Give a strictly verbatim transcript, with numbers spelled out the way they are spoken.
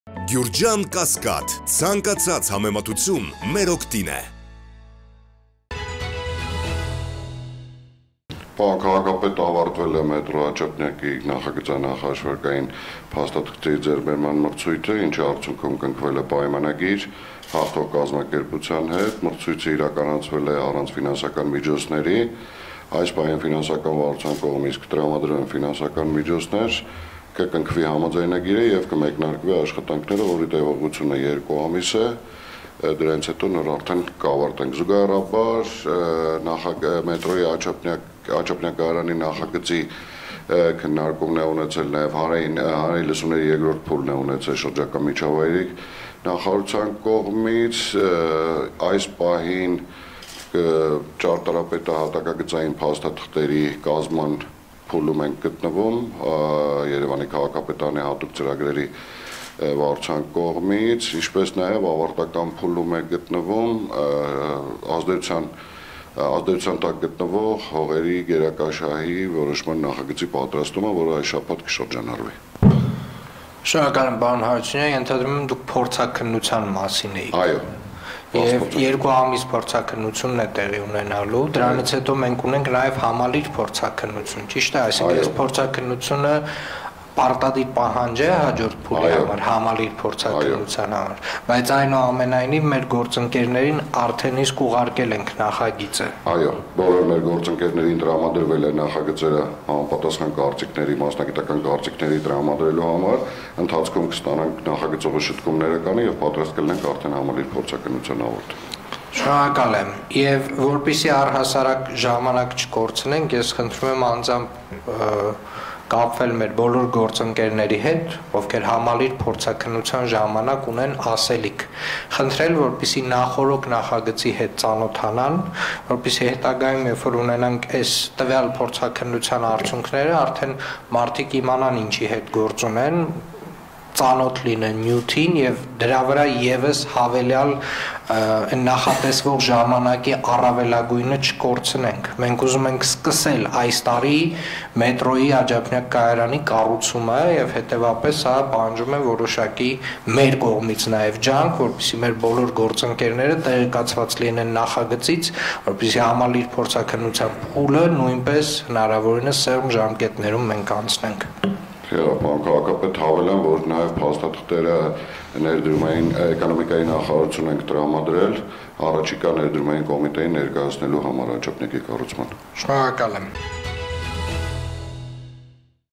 Գյուրջան Կասկադ, ցանկացած համեմատություն մեր օգտին է։ Քաղաքապետ ավարտվել է մետրո Աչափնյակի նախագծանախաշվարկային փաստաթղթերի ձեռբերման մրցույթը, ինչի արդյունքում կնքվել է պայմանագիր հաղթող կազմակերպության հետ, մրցույթը իրականացվել է առանց ֆինանսական միջոցների, այս պահին ֆինանսական վարչության կողմից կտրամադրվեն ֆինանսական միջոցներ, կկնքվի համաձայնագիրը եւ կմեկնարկվի աշխատանքները, որի տևողությունը երկու ամիս է, դրանից հետո նոր արդեն կավարտենք զուգահեռաբար մետրոյի Աչափնյակարանի նախագծի քննարկումն է ունեցել նաև հանրային լսումների երկրորդ փուլն է ունեցել շրջակա միջավայրի նախարարության կողմից այս պահին ճարտարապետահատակագծային փաստաթղթերի կազման փուլում ենք գտնվում Երևանի քաղաքապետարանի հատուկ ծրագրերի վարչության կողմից, ինչպես նաև ավարտական փուլում է գտնվում ազդեցության ազդեցության տակ գտնվող հողերի գերակաշահի որոշման նախագծի պատրաստումը, որը այս շաբաթ կշրջանառվի։ Շնորհակալ եմ, պարոն Հարությունյան, ենթադրում եմ դուք փորձաքննության մասին եք։ Այո։ Եվ երկու ամիս փորձաքննությունն է տեղի ունենալու, դրանից հետո մենք ունենք նաև համալիր փորձաքննություն, ճիշտ է, այսինքն այս փորձաքննությունը պարտադիր պահանջ է հաջորդ փուլի համար, համալիր փորձաքննության համար, բայց այնուամենայնիվ մեր գործընկերներին արդեն իսկ ուղարկել ենք նախագիծը։ Այո, բոլոր մեր գործընկերներին տրամադրվել է նախագծերը համապատասխան կարծիքների, մասնագիտական կարծիքների տրամադրելու համար, ընթացքում կստանանք նախագծողի շտկումները կան եւ պատրաստ կլինենք արդեն համալիր փորձաքննության ավարտին։ Շնորհակալ եմ, եւ որպեսզի առհասարակ ժամանակ չկորցնենք, ես խնդրում եմ անձամբ կապվել մեր բոլոր գործընկերների հետ, ովքեր համալիր փորձաքննության ժամանակ ունեն ասելիք, խնդրել, որպեսզի նախորոք նախագծի հետ ծանոթանան, որպեսզի հետագայում երբ որ ունենանք այս տվյալ փորձաքննության արդյունքները, արդեն մարդիկ իմանան ինչի հետ գործ ունեն, ծանոթ լինեն նյութին եւ դրա վրա եւս հավելյալ նախատեսվող ժամանակի առավելագույնը չկորցնենք։ Մենք ուզում ենք սկսել այս տարի մետրոյի Աջափնյակ կայարանի կառուցումը եւ հետեւապես սա պահանջում է որոշակի մեր կողմից նաեւ ջանք, որպեսզի մեր բոլոր գործընկերները տեղեկացված լինեն նախագծից, որպեսզի համալիր փորձաքննության փուլը նույնպես հնարավորինս սեղմ ժամկետներում մենք անցնենք։ Պարոն քաղաքապետ, հավելեմ, որ նաև փաստաթղթերը ներդրումային էկոնոմիկայի նախարարություն ենք տրամադրել առաջիկա ներդրումային կոմիտեին ներկայացնելու համար Աչափնյակի կառուցման։ Շնորհակալ եմ։